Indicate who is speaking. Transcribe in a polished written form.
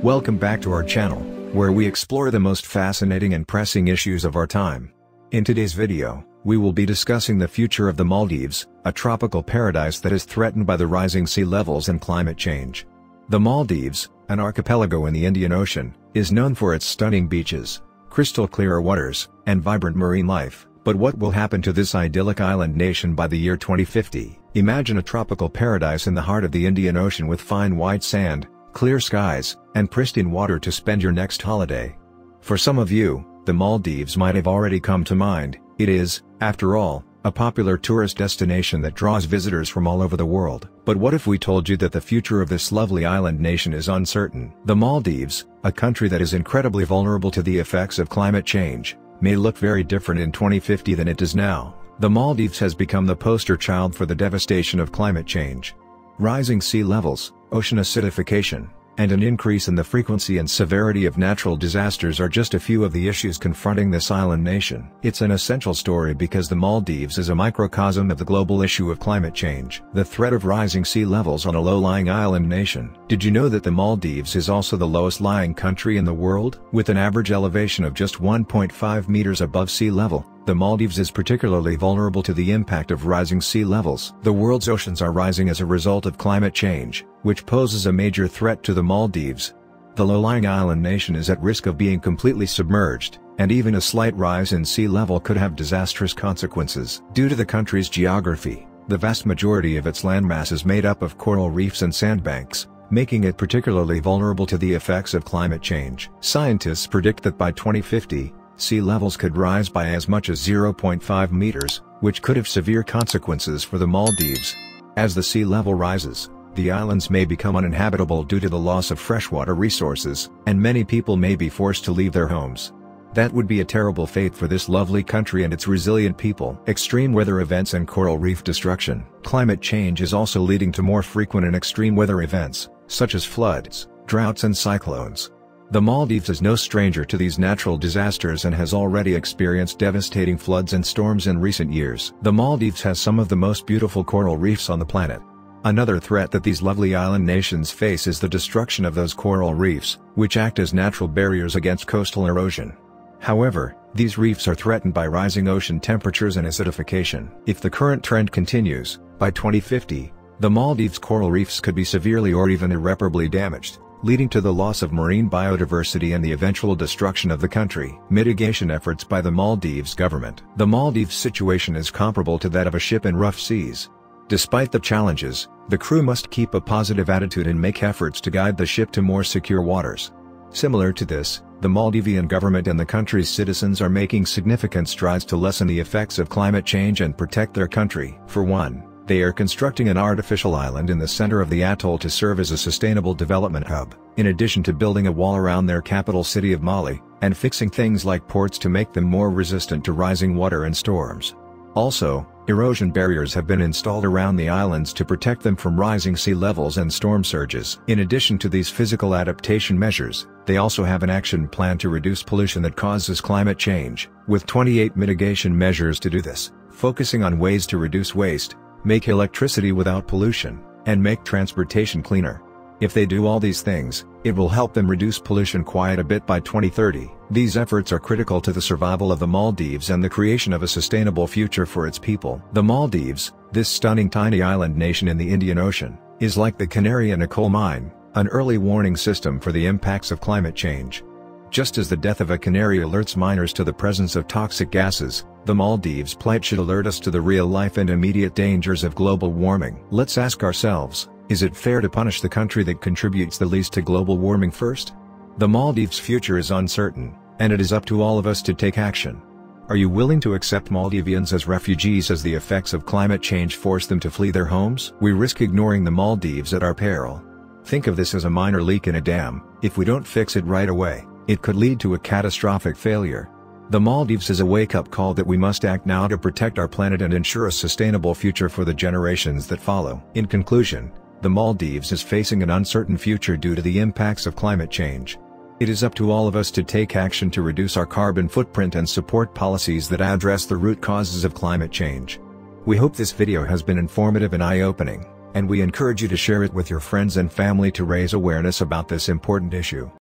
Speaker 1: Welcome back to our channel, where we explore the most fascinating and pressing issues of our time. In today's video, we will be discussing the future of the Maldives, a tropical paradise that is threatened by the rising sea levels and climate change. The Maldives, an archipelago in the Indian Ocean, is known for its stunning beaches, crystal clear waters, and vibrant marine life. But what will happen to this idyllic island nation by the year 2050? Imagine a tropical paradise in the heart of the Indian Ocean with fine white sand, clear skies, and pristine water to spend your next holiday. For some of you, the Maldives might have already come to mind. It is, after all, a popular tourist destination that draws visitors from all over the world. But what if we told you that the future of this lovely island nation is uncertain? The Maldives, a country that is incredibly vulnerable to the effects of climate change, may look very different in 2050 than it does now. The Maldives has become the poster child for the devastation of climate change. Rising sea levels, ocean acidification, and an increase in the frequency and severity of natural disasters are just a few of the issues confronting this island nation. It's an essential story because the Maldives is a microcosm of the global issue of climate change. The threat of rising sea levels on a low-lying island nation. Did you know that the Maldives is also the lowest-lying country in the world? With an average elevation of just 1.5 meters above sea level, the Maldives is particularly vulnerable to the impact of rising sea levels. The world's oceans are rising as a result of climate change, which poses a major threat to the Maldives. The low-lying island nation is at risk of being completely submerged, and even a slight rise in sea level could have disastrous consequences. Due to the country's geography, the vast majority of its landmass is made up of coral reefs and sandbanks, making it particularly vulnerable to the effects of climate change. Scientists predict that by 2050, sea levels could rise by as much as 0.5 meters, which could have severe consequences for the Maldives. As the sea level rises, the islands may become uninhabitable due to the loss of freshwater resources, and many people may be forced to leave their homes. That would be a terrible fate for this lovely country and its resilient people. Extreme weather events and coral reef destruction. Climate change is also leading to more frequent and extreme weather events, such as floods, droughts and cyclones. The Maldives is no stranger to these natural disasters and has already experienced devastating floods and storms in recent years. The Maldives has some of the most beautiful coral reefs on the planet. Another threat that these lovely island nations face is the destruction of those coral reefs, which act as natural barriers against coastal erosion. However, these reefs are threatened by rising ocean temperatures and acidification. If the current trend continues, by 2050, the Maldives coral reefs could be severely or even irreparably damaged, leading to the loss of marine biodiversity and the eventual destruction of the country. Mitigation efforts by the Maldives government. The Maldives situation is comparable to that of a ship in rough seas. Despite the challenges, the crew must keep a positive attitude and make efforts to guide the ship to more secure waters. Similar to this, the Maldivian government and the country's citizens are making significant strides to lessen the effects of climate change and protect their country. For one, they are constructing an artificial island in the center of the atoll to serve as a sustainable development hub, in addition to building a wall around their capital city of Mali, and fixing things like ports to make them more resistant to rising water and storms. Also, erosion barriers have been installed around the islands to protect them from rising sea levels and storm surges. In addition to these physical adaptation measures, they also have an action plan to reduce pollution that causes climate change, with 28 mitigation measures to do this, focusing on ways to reduce waste, make electricity without pollution, and make transportation cleaner. If they do all these things, it will help them reduce pollution quite a bit by 2030. These efforts are critical to the survival of the Maldives and the creation of a sustainable future for its people. The Maldives, this stunning tiny island nation in the Indian Ocean, is like the canary in a coal mine, an early warning system for the impacts of climate change. Just as the death of a canary alerts miners to the presence of toxic gases, the Maldives' plight should alert us to the real-life and immediate dangers of global warming. Let's ask ourselves, is it fair to punish the country that contributes the least to global warming first? The Maldives' future is uncertain, and it is up to all of us to take action. Are you willing to accept Maldivians as refugees as the effects of climate change force them to flee their homes? We risk ignoring the Maldives at our peril. Think of this as a minor leak in a dam. If we don't fix it right away, it could lead to a catastrophic failure. The Maldives is a wake-up call that we must act now to protect our planet and ensure a sustainable future for the generations that follow. In conclusion, the Maldives is facing an uncertain future due to the impacts of climate change. It is up to all of us to take action to reduce our carbon footprint and support policies that address the root causes of climate change. We hope this video has been informative and eye-opening, and we encourage you to share it with your friends and family to raise awareness about this important issue.